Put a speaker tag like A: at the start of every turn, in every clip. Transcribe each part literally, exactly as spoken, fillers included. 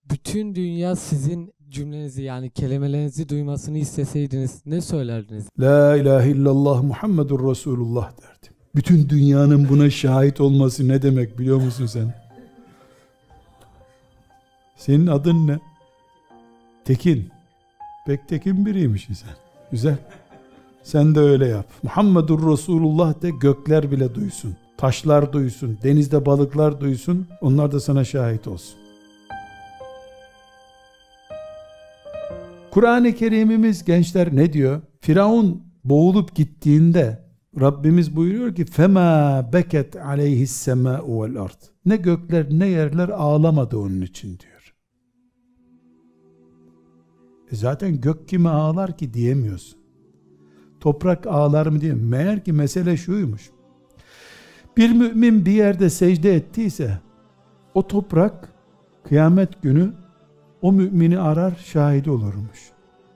A: bütün dünya sizin cümlenizi yani kelimelerinizi duymasını isteseydiniz ne söylerdiniz?
B: La ilahe illallah Muhammedur Resulullah derdim. Bütün dünyanın buna şahit olması ne demek biliyor musun sen? Senin adın ne? Tekin. Pek tekin biriymişsin sen. Güzel. Sen de öyle yap. Muhammedur Resulullah de, gökler bile duysun. Taşlar duysun. Denizde balıklar duysun. Onlar da sana şahit olsun. Kur'an-ı Kerim'imiz gençler ne diyor? Firavun boğulup gittiğinde Rabbimiz buyuruyor ki فَمَا بَكَتْ عَلَيْهِ السَّمَاءُ وَالْأَرْضِ. Ne gökler ne yerler ağlamadı onun için diyor. E zaten gök kime ağlar ki diyemiyorsun. Toprak ağlar mı diye. Meğer ki mesele şuymuş. Bir mümin bir yerde secde ettiyse o toprak kıyamet günü o mümini arar, şahit olurmuş.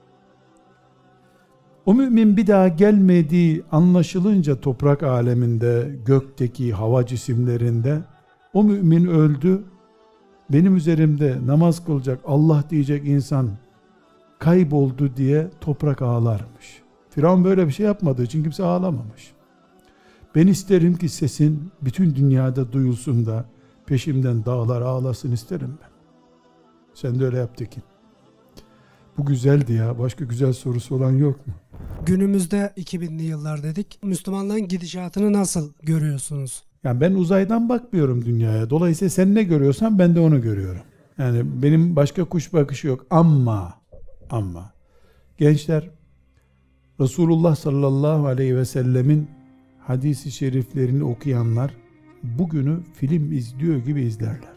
B: O mümin bir daha gelmediği anlaşılınca toprak aleminde, gökteki hava cisimlerinde o mümin öldü, benim üzerimde namaz kılacak, Allah diyecek insan kayboldu diye toprak ağlarmış. Firavun böyle bir şey yapmadığı için kimse ağlamamış. Ben isterim ki sesin bütün dünyada duyulsun da peşimden dağlar ağlasın isterim ben. Sen de öyle yap Tekin. Bu güzeldi ya. Başka güzel sorusu olan yok mu?
C: Günümüzde iki binli yıllar dedik. Müslümanların gidişatını nasıl görüyorsunuz?
B: Yani ben uzaydan bakmıyorum dünyaya. Dolayısıyla sen ne görüyorsan ben de onu görüyorum. Yani benim başka kuş bakışı yok. Ama ama gençler, Resulullah sallallahu aleyhi ve sellemin hadis-i şeriflerini okuyanlar bugünü film izliyor gibi izlerler.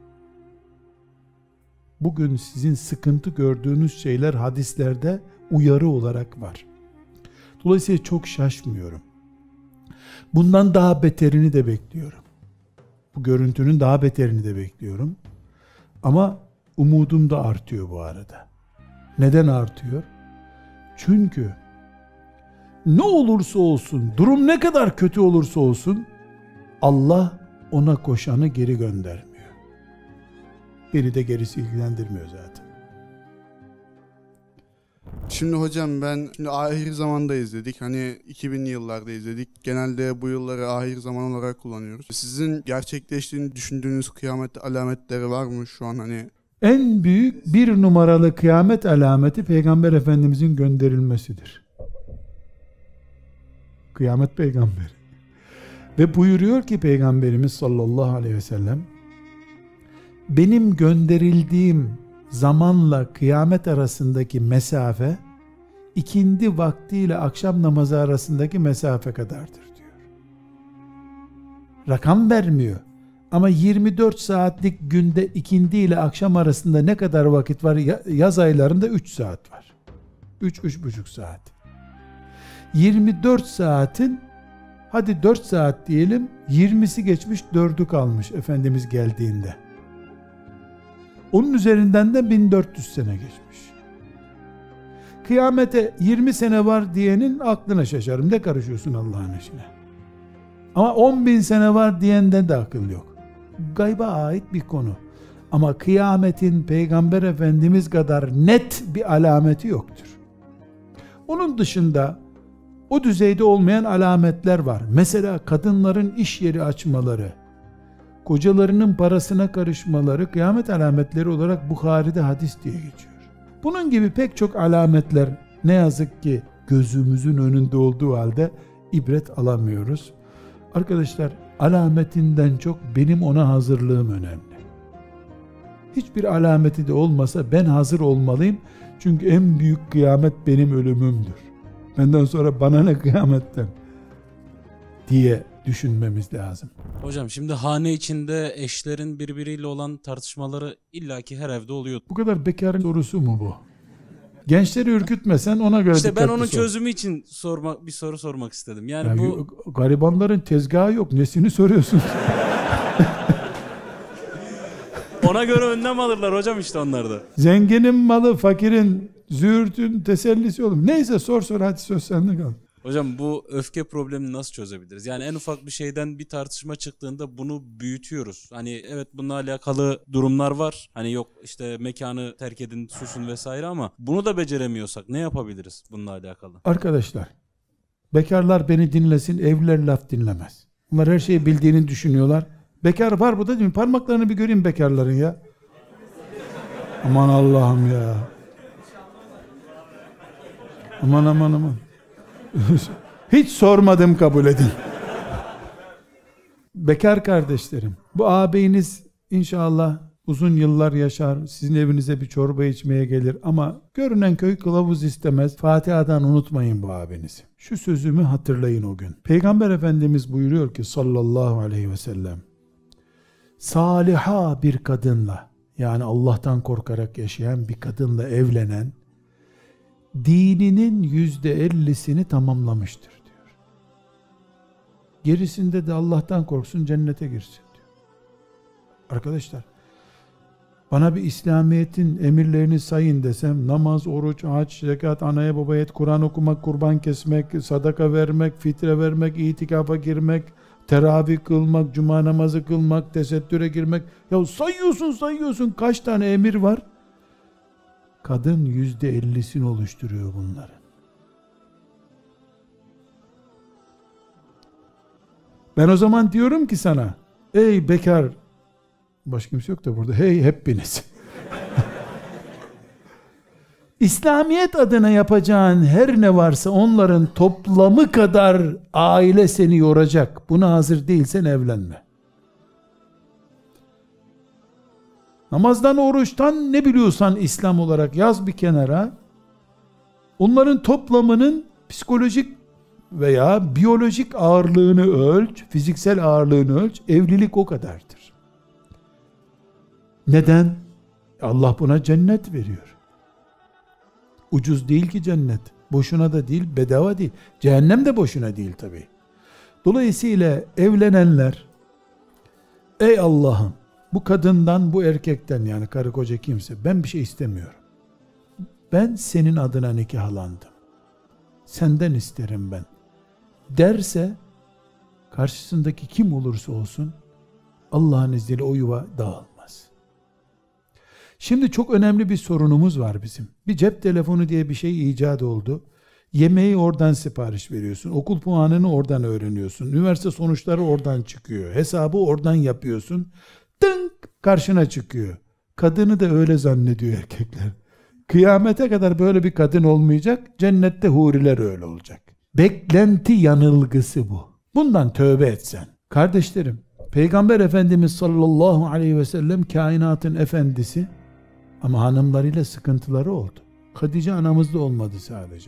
B: Bugün sizin sıkıntı gördüğünüz şeyler hadislerde uyarı olarak var. Dolayısıyla çok şaşmıyorum. Bundan daha beterini de bekliyorum. Bu görüntünün daha beterini de bekliyorum. Ama umudum da artıyor bu arada. Neden artıyor? Çünkü ne olursa olsun, durum ne kadar kötü olursa olsun, Allah ona koşanı geri göndermiyor. Beni de gerisi ilgilendirmiyor zaten.
D: Şimdi hocam ben şimdi ahir zamanda izledik. Hani iki binli yıllarda izledik. Genelde bu yılları ahir zaman olarak kullanıyoruz. Sizin gerçekleştiğini düşündüğünüz kıyamet alametleri var mı şu an hani?
B: En büyük bir numaralı kıyamet alameti Peygamber Efendimizin gönderilmesidir. Kıyamet peygamberi. Ve buyuruyor ki Peygamberimiz sallallahu aleyhi ve sellem, benim gönderildiğim zamanla kıyamet arasındaki mesafe ikindi vaktiyle akşam namazı arasındaki mesafe kadardır diyor. Rakam vermiyor. Ama yirmi dört saatlik günde ikindi ile akşam arasında ne kadar vakit var? Yaz aylarında üç saat var. üç üç buçuk saat. yirmi dört saatin hadi dört saat diyelim, yirmisi geçmiş, dördü kalmış Efendimiz geldiğinde. Onun üzerinden de bin dört yüz sene geçmiş. Kıyamete yirmi sene var diyenin aklına şaşarım. Ne karışıyorsun Allah'ın işine? Ama on bin sene var diyende de akıl yok. Gayba ait bir konu. Ama kıyametin Peygamber Efendimiz kadar net bir alameti yoktur. Onun dışında o düzeyde olmayan alametler var. Mesela kadınların iş yeri açmaları, kocalarının parasına karışmaları kıyamet alametleri olarak Bukhari'de hadis diye geçiyor. Bunun gibi pek çok alametler ne yazık ki gözümüzün önünde olduğu halde ibret alamıyoruz. Arkadaşlar, alametinden çok benim ona hazırlığım önemli. Hiçbir alameti de olmasa ben hazır olmalıyım. Çünkü en büyük kıyamet benim ölümümdür. Benden sonra bana ne kıyametten diye düşünmemiz lazım.
E: Hocam şimdi hane içinde eşlerin birbiriyle olan tartışmaları illaki her evde oluyor.
B: Bu kadar bekarın sorusu mu bu? Gençleri ürkütmesen ona göre
E: İşte ben onun
B: sor.
E: çözümü için sorma, bir soru sormak istedim. Yani,
B: yani
E: bu
B: garibanların tezgahı yok. Nesini soruyorsun?
E: Ona göre önlem alırlar hocam işte onlar da.
B: Zenginin malı fakirin, züğürtün tesellisi olur. Neyse sor sor hadi söz sende kal.
E: Hocam bu öfke problemini nasıl çözebiliriz? Yani en ufak bir şeyden bir tartışma çıktığında bunu büyütüyoruz. Hani evet bununla alakalı durumlar var. Hani yok işte mekanı terk edin, susun vesaire ama bunu da beceremiyorsak ne yapabiliriz bununla alakalı?
B: Arkadaşlar, bekarlar beni dinlesin, evliler laf dinlemez. Bunlar her şeyi bildiğini düşünüyorlar. Bekar var burada değil mi? Parmaklarını bir göreyim bekarların ya. Aman Allah'ım ya. Aman aman aman. Hiç sormadım, kabul edin. Bekar kardeşlerim, bu ağabeyiniz inşallah uzun yıllar yaşar, sizin evinize bir çorba içmeye gelir ama görünen köy kılavuz istemez. Fatiha'dan unutmayın bu abinizi. Şu sözümü hatırlayın o gün. Peygamber Efendimiz buyuruyor ki sallallahu aleyhi ve sellem, saliha bir kadınla, yani Allah'tan korkarak yaşayan bir kadınla evlenen dininin yüzde ellisini tamamlamıştır diyor. Gerisinde de Allah'tan korksun, cennete girsin diyor. Arkadaşlar, bana bir İslamiyet'in emirlerini sayın desem, namaz, oruç, hac, zekat, anaya babaya et, Kur'an okumak, kurban kesmek, sadaka vermek, fitre vermek, itikafa girmek, teravih kılmak, cuma namazı kılmak, tesettüre girmek. Ya sayıyorsun sayıyorsun, kaç tane emir var? Kadın yüzde ellisini oluşturuyor bunların. Ben o zaman diyorum ki sana, ey bekar, başka kimse yok da burada, hey hepiniz. İslamiyet adına yapacağın her ne varsa onların toplamı kadar aile seni yoracak. Buna hazır değilsen evlenme. Namazdan, oruçtan ne biliyorsan İslam olarak yaz bir kenara. Onların toplamının psikolojik veya biyolojik ağırlığını ölç, fiziksel ağırlığını ölç. Evlilik o kadardır. Neden? Allah buna cennet veriyor. Ucuz değil ki cennet. Boşuna da değil, bedava değil. Cehennem de boşuna değil tabii. Dolayısıyla evlenenler, ey Allah'ım, bu kadından, bu erkekten, yani karı koca kimse, ben bir şey istemiyorum. Ben senin adına nikahlandım. Senden isterim ben. Derse, karşısındaki kim olursa olsun, Allah'ın izniyle o yuva dağılmaz. Şimdi çok önemli bir sorunumuz var bizim. Bir cep telefonu diye bir şey icat oldu. Yemeği oradan sipariş veriyorsun. Okul puanını oradan öğreniyorsun. Üniversite sonuçları oradan çıkıyor. Hesabı oradan yapıyorsun. Tınk karşına çıkıyor. Kadını da öyle zannediyor erkekler. Kıyamete kadar böyle bir kadın olmayacak. Cennette huriler öyle olacak. Beklenti yanılgısı bu. Bundan tövbe etsen. Kardeşlerim, Peygamber Efendimiz sallallahu aleyhi ve sellem kainatın efendisi ama hanımlarıyla sıkıntıları oldu. Hatice anamız da olmadı sadece.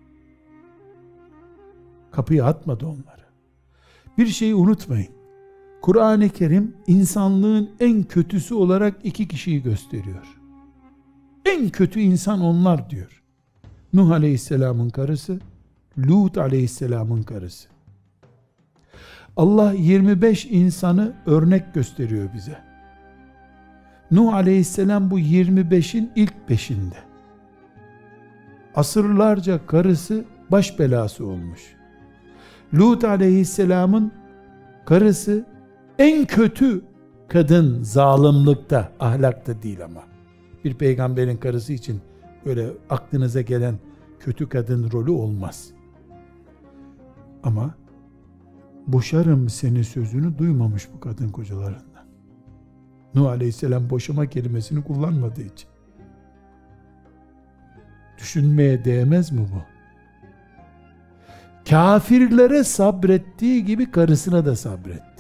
B: Kapıya atmadı onları. Bir şeyi unutmayın. Kur'an-ı Kerim insanlığın en kötüsü olarak iki kişiyi gösteriyor. En kötü insan onlar diyor. Nuh Aleyhisselam'ın karısı, Lut Aleyhisselam'ın karısı. Allah yirmi beş insanı örnek gösteriyor bize. Nuh Aleyhisselam bu yirmi beşin ilk beşinde. Asırlarca karısı baş belası olmuş. Lut Aleyhisselam'ın karısı en kötü kadın, zalimlikte, ahlakta değil ama. Bir peygamberin karısı için öyle aklınıza gelen kötü kadın rolü olmaz. Ama boşarım seni sözünü duymamış bu kadın kocalarından. Nuh Aleyhisselam boşama kelimesini kullanmadığı için. Düşünmeye değmez mi bu? Kafirlere sabrettiği gibi karısına da sabretti.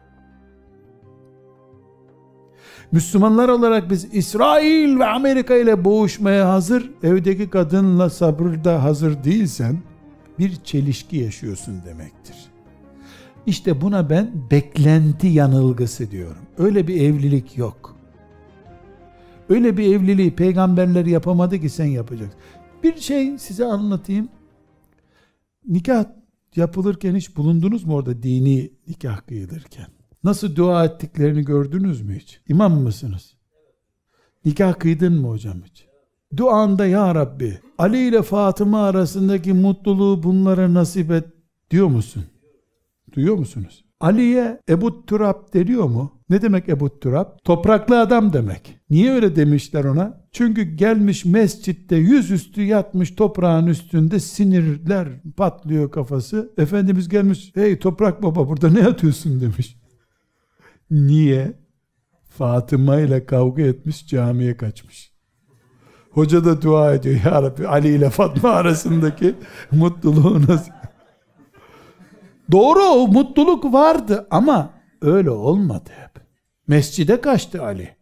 B: Müslümanlar olarak biz İsrail ve Amerika ile boğuşmaya hazır, evdeki kadınla sabırda hazır değilsen bir çelişki yaşıyorsun demektir. İşte buna ben beklenti yanılgısı diyorum. Öyle bir evlilik yok. Öyle bir evliliği peygamberler yapamadı ki sen yapacaksın. Bir şey size anlatayım. Nikah yapılırken hiç bulundunuz mu orada, dini nikah kıyılırken? Nasıl dua ettiklerini gördünüz mü hiç? İmam mısınız? Nikah kıydın mı hocam hiç? duanda ya Rabbi Ali ile Fatıma arasındaki mutluluğu bunlara nasip et diyor musun? Duyuyor musunuz? Ali'ye Ebu Turab deniyor mu? Ne demek Ebu Turab? Topraklı adam demek. Niye öyle demişler ona? Çünkü gelmiş mescitte yüzüstü yatmış toprağın üstünde, sinirler patlıyor kafası. Efendimiz gelmiş, hey toprak baba burada ne yatıyorsun demiş. Niye? Fatıma ile kavga etmiş, camiye kaçmış. Hoca da dua ediyor, ya Rabbi Ali ile Fatma arasındaki mutluluğu nasıl? Doğru, o mutluluk vardı ama öyle olmadı hep. Mescide kaçtı Ali.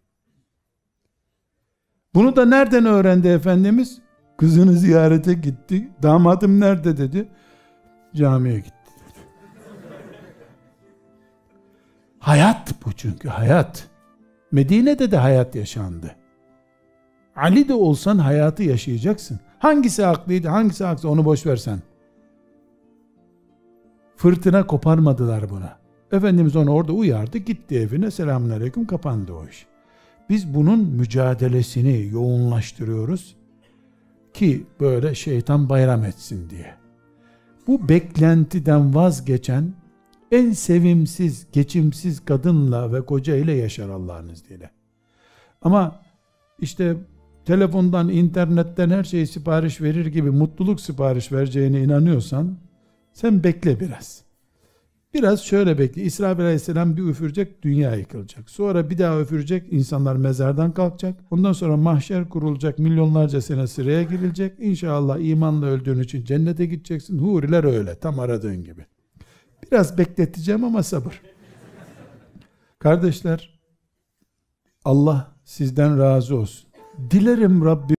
B: Bunu da nereden öğrendi Efendimiz? Kızını ziyarete gitti. Damadım nerede dedi. Camiye gitti dedi. Hayat bu çünkü, hayat. Medine'de de hayat yaşandı. Ali de olsan hayatı yaşayacaksın. Hangisi haklıydı, hangisi haksız onu boş versen. Fırtına koparmadılar buna. Efendimiz onu orada uyardı, gitti evine, selamünaleyküm, kapandı o iş. Biz bunun mücadelesini yoğunlaştırıyoruz ki böyle şeytan bayram etsin diye. Bu beklentiden vazgeçen en sevimsiz, geçimsiz kadınla ve koca ile yaşar Allah'ın izniyle. Ama işte telefondan, internetten her şeyi sipariş verir gibi mutluluk sipariş vereceğine inanıyorsan sen bekle biraz. Biraz şöyle bekle. İsrail Aleyhisselam bir üfürecek, dünya yıkılacak. Sonra bir daha üfürecek, insanlar mezardan kalkacak. Ondan sonra mahşer kurulacak, milyonlarca sene sıraya girilecek. İnşallah imanla öldüğün için cennete gideceksin. Huriler öyle, tam aradığın gibi. Biraz bekleteceğim ama sabır. Kardeşler, Allah sizden razı olsun. Dilerim Rabbim